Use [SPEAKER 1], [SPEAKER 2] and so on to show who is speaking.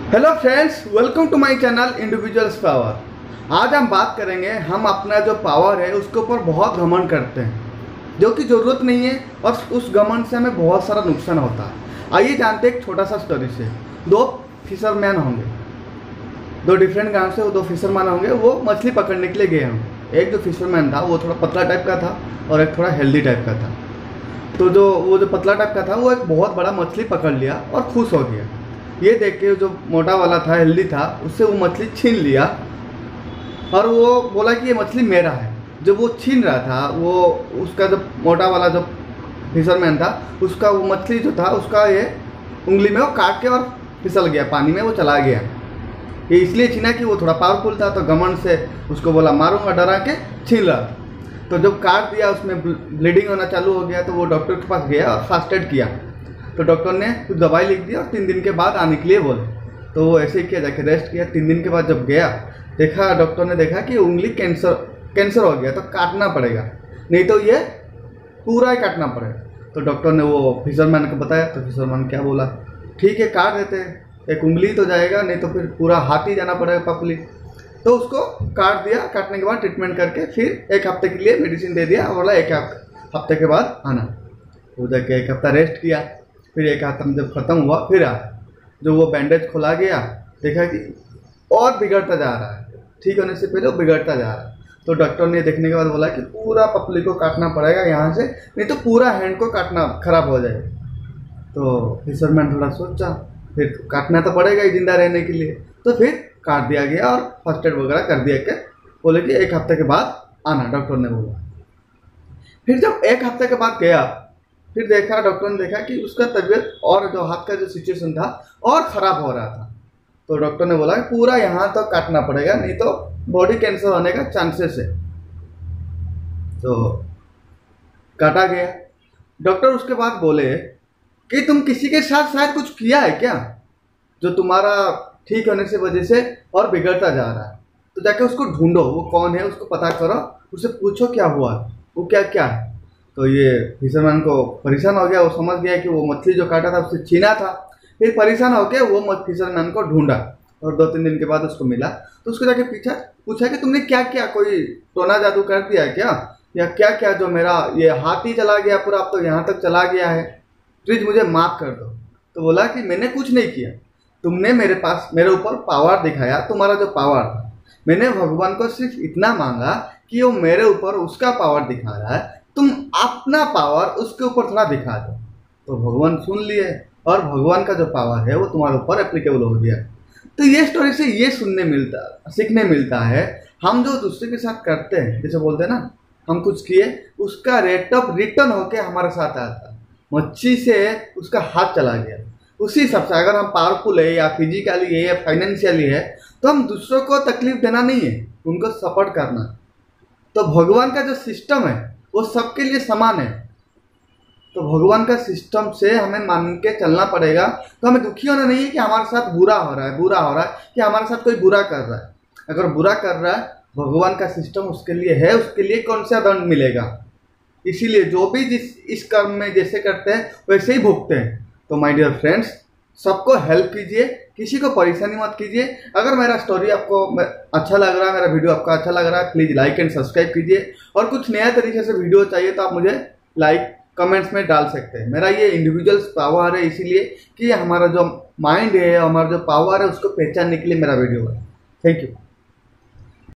[SPEAKER 1] Hello friends, welcome to my channel individuals power. आज हम बात करेंगे, हम अपना जो पावर है उसके ऊपर बहुत घमंड करते हैं जो कि ज़रूरत नहीं है और उस घमंड से हमें बहुत सारा नुकसान होता है। आइए जानते हैं एक छोटा सा स्टोरी से। दो फिशरमैन होंगे, दो डिफरेंट गांव से वो दो फिशरमैन होंगे। वो मछली पकड़ने के लिए गए होंगे। एक जो फिशरमैन था वो थोड़ा पतला टाइप का था और एक थोड़ा हेल्दी टाइप का था। तो जो पतला टाइप का था वो एक बहुत बड़ा मछली पकड़ लिया और खुश हो गया। ये देख के जो मोटा वाला था, हेल्दी था, उससे वो मछली छीन लिया और वो बोला कि ये मछली मेरा है। जब वो छीन रहा था, वो उसका जो मोटा वाला जो फिशरमैन था, उसका वो मछली जो था उसका ये उंगली में वो काट के और फिसल गया, पानी में वो चला गया। ये इसलिए छीना कि वो थोड़ा पावरफुल था, तो घमंड से उसको बोला मारूंगा, डरा के छीन रहा था। तो जब काट दिया, उसमें ब्लीडिंग होना चालू हो गया, तो वो डॉक्टर के पास गया और फर्स्ट एड किया। तो डॉक्टर ने कुछ दवाई लिख दी और 3 दिन के बाद आने के लिए बोले। तो वो ऐसे ही किया, जाके रेस्ट किया। 3 दिन के बाद जब गया, देखा, डॉक्टर ने देखा कि उंगली कैंसर हो गया, तो काटना पड़ेगा, नहीं तो ये पूरा ही काटना पड़ेगा। तो डॉक्टर ने वो फिशरमैन को बताया। तो फिशरमैन क्या बोला, ठीक है काट देते हैं, एक उंगली तो जाएगा, नहीं तो फिर पूरा हाथ ही जाना पड़ेगा, पपली। तो उसको काट दिया। काटने के बाद ट्रीटमेंट करके फिर 1 हफ्ते के लिए मेडिसिन दे दिया और बोला 1 हफ्ते के बाद आना। वो जाके 1 हफ्ता रेस्ट किया। फिर 1 हफ्ता में जब खत्म हुआ फिर आया। जो वो बैंडेज खोला गया, देखा कि और बिगड़ता जा रहा है, ठीक होने से पहले वो बिगड़ता जा रहा है। तो डॉक्टर ने देखने के बाद बोला कि पूरा पपली को काटना पड़ेगा यहाँ से, नहीं तो पूरा हैंड को काटना खराब हो जाएगा। तो फिशरमैन थोड़ा सोचा, फिर काटना तो पड़ेगा ही जिंदा रहने के लिए। तो फिर काट दिया गया और फर्स्ट एड वगैरह कर दिया के बोले कि 1 हफ्ते के बाद आना, डॉक्टर ने बोला। फिर जब 1 हफ्ते के बाद गया, फिर देखा, डॉक्टर ने देखा कि उसका तबीयत और जो हाथ का जो सिचुएशन था और ख़राब हो रहा था। तो डॉक्टर ने बोला कि पूरा यहाँ तक काटना पड़ेगा, नहीं तो बॉडी कैंसर होने का चांसेस है। तो काटा गया। डॉक्टर उसके बाद बोले कि तुम किसी के साथ शायद कुछ किया है क्या, जो तुम्हारा ठीक होने से वजह से और बिगड़ता जा रहा है। तो जाके उसको ढूंढो, वो कौन है, उसको पता करो, उससे पूछो क्या हुआ, वो क्या क्या है। तो ये फिशरमैन को परेशान हो गया। वो समझ गया कि वो मछली जो काटा था उससे छीना था। फिर परेशान होकर वो फिशरमैन को ढूंढा और 2-3 दिन के बाद उसको मिला। तो उसको जाके पूछा कि तुमने क्या किया, कोई टोना जादू कर दिया है क्या, या क्या क्या, जो मेरा ये हाथ ही चला गया पूरा, अब तो यहाँ तक चला गया है, प्लीज मुझे माफ़ कर दो। तो बोला कि मैंने कुछ नहीं किया, तुमने मेरे ऊपर पावर दिखाया। तुम्हारा जो पावर था, मैंने भगवान को सिर्फ इतना मांगा कि वो मेरे ऊपर उसका पावर दिखा रहा है, तुम अपना पावर उसके ऊपर थोड़ा दिखा दो। तो भगवान सुन लिए और भगवान का जो पावर है वो तुम्हारे ऊपर एप्लीकेबल हो गया। तो ये स्टोरी से ये सीखने मिलता है, हम जो दूसरे के साथ करते हैं, जैसे बोलते हैं ना, हम कुछ किए, उसका रेट ऑफ रिटर्न होके हमारे साथ आता है। मच्छी से उसका हाथ चला गया, उसी हिसाब से अगर हम पावरफुल है या फिजिकली है या फाइनेंशियली है, तो हम दूसरों को तकलीफ देना नहीं है, उनको सपोर्ट करना। तो भगवान का जो सिस्टम है वो सबके लिए समान है। तो भगवान का सिस्टम से हमें मान के चलना पड़ेगा। तो हमें दुखी होना नहीं है कि हमारे साथ बुरा हो रहा है कि हमारे साथ कोई बुरा कर रहा है। अगर बुरा कर रहा है, भगवान का सिस्टम उसके लिए है, उसके लिए कौन सा दंड मिलेगा। इसीलिए जो भी इस कर्म में जैसे करते हैं वैसे ही भुगते हैं। तो माय डियर फ्रेंड्स, सबको हेल्प कीजिए, किसी को परेशानी मत कीजिए। अगर मेरा स्टोरी आपको अच्छा लग रहा है, मेरा वीडियो आपको अच्छा लग रहा है, प्लीज़ लाइक एंड सब्सक्राइब कीजिए। और कुछ नया तरीके से वीडियो चाहिए तो आप मुझे लाइक कमेंट्स में डाल सकते हैं। मेरा ये इंडिविजुअल्स पावर है, इसीलिए कि हमारा जो माइंड है, हमारा जो पावर है, उसको पहचानने के लिए मेरा वीडियो है। Thank you.